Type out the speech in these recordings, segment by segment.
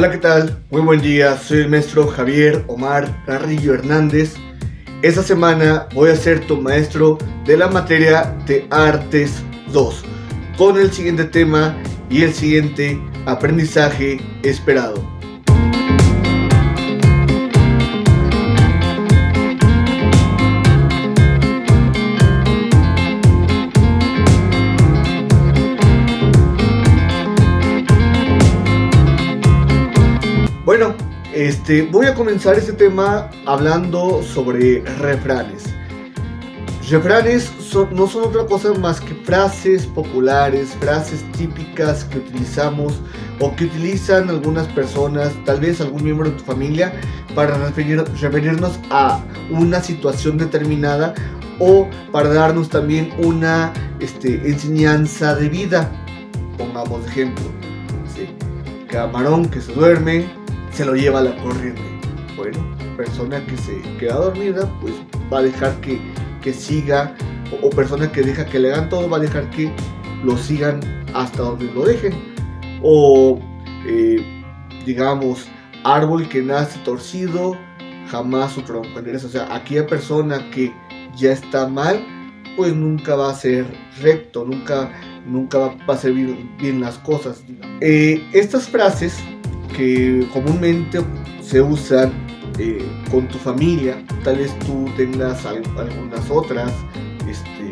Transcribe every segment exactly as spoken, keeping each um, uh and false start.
Hola, ¿qué tal? Muy buen día, soy el maestro Javier Omar Carrillo Hernández. Esta semana voy a ser tu maestro de la materia de Artes dos, con el siguiente tema y el siguiente aprendizaje esperado. Bueno, este, voy a comenzar este tema hablando sobre refranes. Refranes son, no son otra cosa más que frases populares, frases típicas que utilizamos o que utilizan algunas personas, tal vez algún miembro de tu familia, para referir, referirnos a una situación determinada o para darnos también una este, enseñanza de vida. Pongamos ejemplo, ¿sí? Camarón que se duerme se lo lleva la corriente. Bueno, persona que se queda dormida, pues va a dejar que, que siga, o, o persona que deja que le hagan todo, va a dejar que lo sigan hasta donde lo dejen. O, eh, digamos, árbol que nace torcido, jamás su tronco endereza. O sea, aquella persona que ya está mal, pues nunca va a ser recto, nunca, nunca va, va a hacer bien, bien las cosas. Eh, estas frases que comúnmente se usan eh, con tu familia, tal vez tú tengas al, algunas otras este,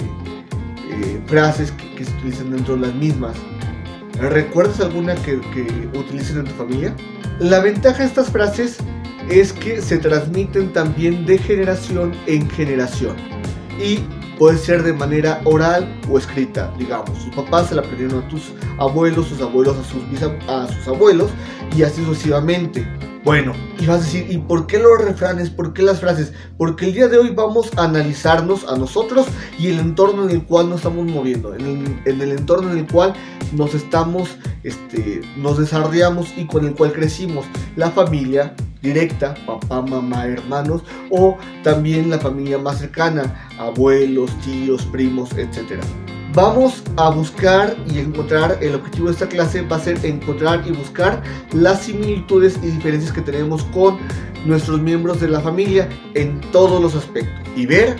eh, frases que, que se utilizan dentro de las mismas. ¿Recuerdas alguna que, que utilicen en tu familia? La ventaja de estas frases es que se transmiten también de generación en generación y puede ser de manera oral o escrita. Digamos, sus papás se la aprendieron a tus abuelos, sus abuelos a sus, a sus abuelos y así sucesivamente. Bueno, y vas a decir, ¿y por qué los refranes? ¿Por qué las frases? Porque el día de hoy vamos a analizarnos a nosotros y el entorno en el cual nos estamos moviendo, en el, en el entorno en el cual nos estamos, este, nos desarrollamos y con el cual crecimos. La familia directa, papá, mamá, hermanos, o también la familia más cercana, abuelos, tíos, primos, etcétera. Vamos a buscar y encontrar, el objetivo de esta clase va a ser encontrar y buscar las similitudes y diferencias que tenemos con nuestros miembros de la familia en todos los aspectos y ver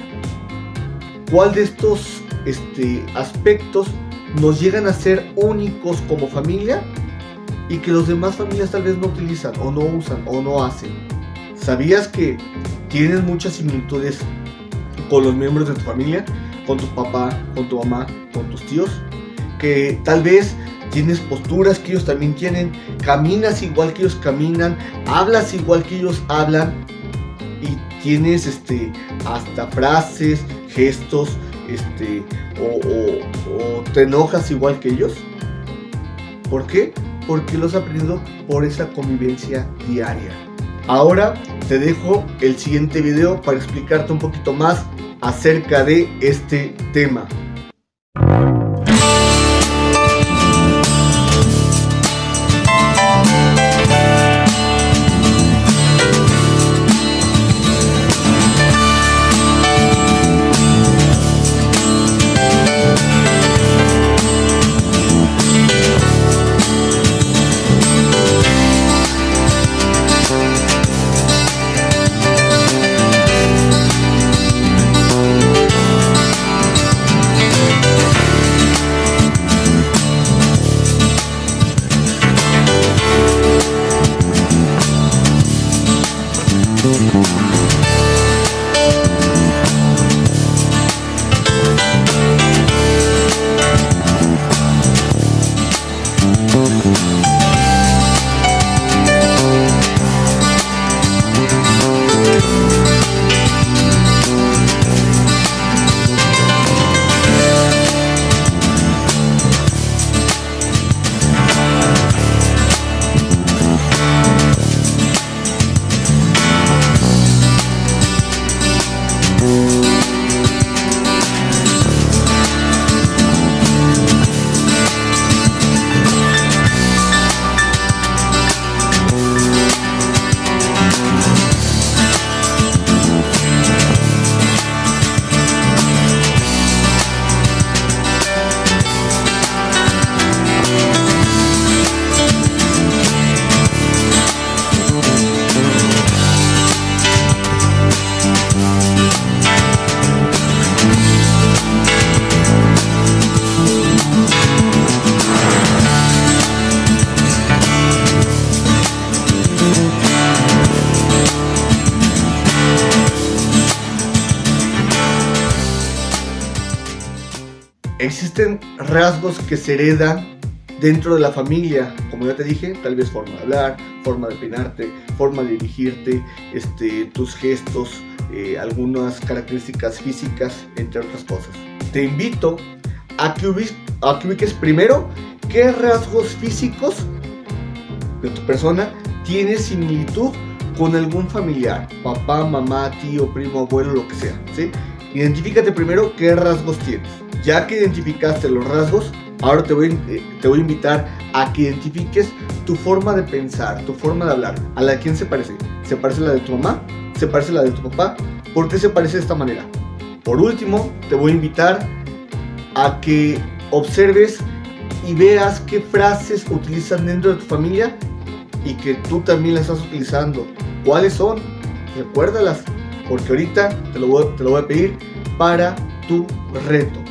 cuál de estos este, aspectos nos llegan a ser únicos como familia y que los demás familias tal vez no utilizan o no usan o no hacen. ¿Sabías que tienes muchas similitudes con los miembros de tu familia? Con tu papá, con tu mamá, con tus tíos, que tal vez tienes posturas que ellos también tienen, caminas igual que ellos caminan, hablas igual que ellos hablan y tienes este, hasta frases, gestos, este, o, o, o te enojas igual que ellos. ¿Por qué? Porque los has aprendido por esa convivencia diaria. Ahora te dejo el siguiente video para explicarte un poquito más acerca de este tema. existen rasgos que se heredan dentro de la familia, como ya te dije, tal vez forma de hablar, forma de peinarte, forma de dirigirte, este, tus gestos, eh, algunas características físicas, entre otras cosas. Te invito a que, ubiques, a que ubiques primero qué rasgos físicos de tu persona tiene similitud con algún familiar, papá, mamá, tío, primo, abuelo, lo que sea, ¿sí? Identifícate primero qué rasgos tienes. Ya que identificaste los rasgos, ahora te voy, te voy a invitar a que identifiques tu forma de pensar, tu forma de hablar. ¿A la de quién se parece? ¿Se parece a la de tu mamá? ¿Se parece a la de tu papá? ¿Por qué se parece de esta manera? Por último, te voy a invitar a que observes y veas qué frases utilizan dentro de tu familia y que tú también las estás utilizando. ¿Cuáles son? Recuérdalas, porque ahorita te lo voy, te lo voy a pedir para tu reto.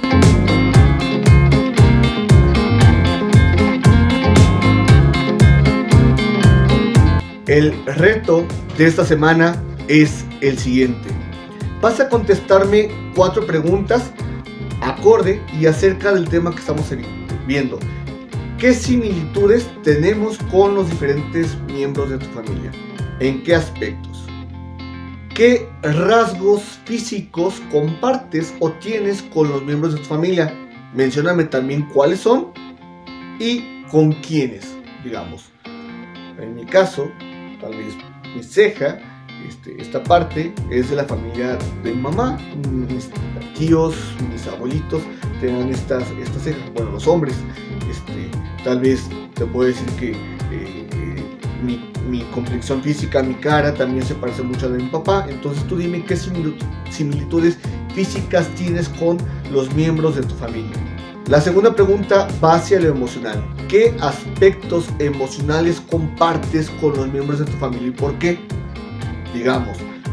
El reto de esta semana es el siguiente. Vas a contestarme cuatro preguntas acorde y acerca del tema que estamos viendo. ¿Qué similitudes tenemos con los diferentes miembros de tu familia? ¿En qué aspectos? ¿Qué rasgos físicos compartes o tienes con los miembros de tu familia? Mencióname también cuáles son y con quiénes, digamos. En mi caso, tal vez mi ceja, este, esta parte es de la familia de mi mamá. Mis tíos, mis abuelitos tenían estas, estas cejas, bueno, los hombres. Este, tal vez te puedo decir que eh, mi, mi complexión física, mi cara también se parece mucho a la de mi papá. Entonces tú dime qué similitudes físicas tienes con los miembros de tu familia. La segunda pregunta va hacia lo emocional. ¿Qué aspectos emocionales compartes con los miembros de tu familia y por qué? Digamos,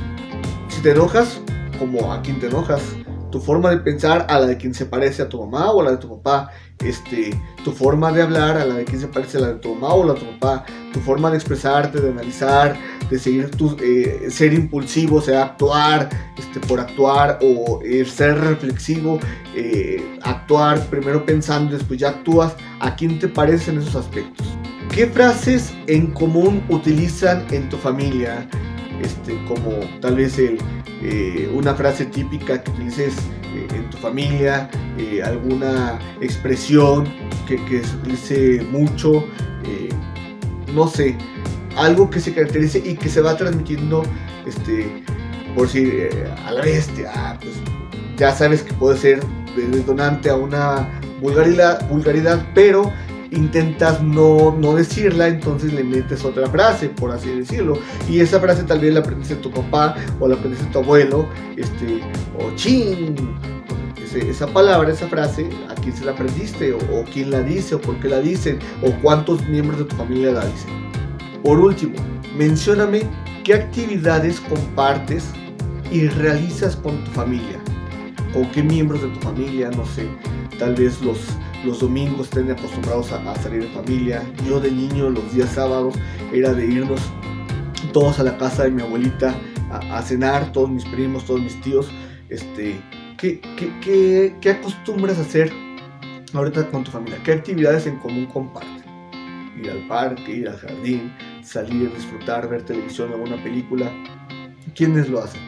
si te enojas, ¿como a quién te enojas? Tu forma de pensar a la de quien se parece a tu mamá o a la de tu papá. Este, tu forma de hablar a la de quien se parece a la de tu mamá o a la de tu papá. Tu forma de expresarte, de analizar, de seguir tu, eh, ser impulsivo, o sea, actuar este, por actuar o eh, ser reflexivo, eh, actuar primero pensando y después ya actúas. ¿A quién te parecen esos aspectos? ¿Qué frases en común utilizan en tu familia? Este, como tal vez el, eh, una frase típica que utilices eh, en tu familia, eh, alguna expresión que, que se utilice mucho, eh, no sé, algo que se caracterice y que se va transmitiendo, este, por decir, eh, a la bestia, ah, pues ya sabes que puede ser de detonante a una vulgaridad, vulgaridad pero intentas no, no decirla, entonces le metes otra frase, por así decirlo, y esa frase tal vez la aprendiste de tu papá o la aprendiste de tu abuelo, este, o chin, ese, esa palabra, esa frase, ¿a quién se la aprendiste? O, o quién la dice, o por qué la dicen, o cuántos miembros de tu familia la dicen. Por último, mencióname qué actividades compartes y realizas con tu familia, o qué miembros de tu familia, no sé, tal vez los Los domingos estén acostumbrados a, a salir en familia. Yo de niño los días sábados era de irnos todos a la casa de mi abuelita a, a cenar, todos mis primos, todos mis tíos. Este, ¿qué, qué, qué, ¿Qué acostumbras a hacer ahorita con tu familia? ¿Qué actividades en común comparten? Ir al parque, ir al jardín, salir, disfrutar, ver televisión, alguna película. ¿Quiénes lo hacen?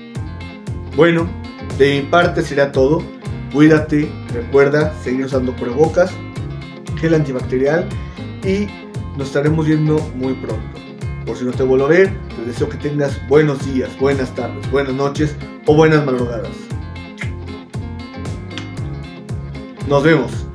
Bueno, de mi parte será todo. Cuídate, recuerda seguir usando cubrebocas, gel antibacterial y nos estaremos viendo muy pronto. Por si no te vuelvo a ver, te deseo que tengas buenos días, buenas tardes, buenas noches o buenas madrugadas. Nos vemos.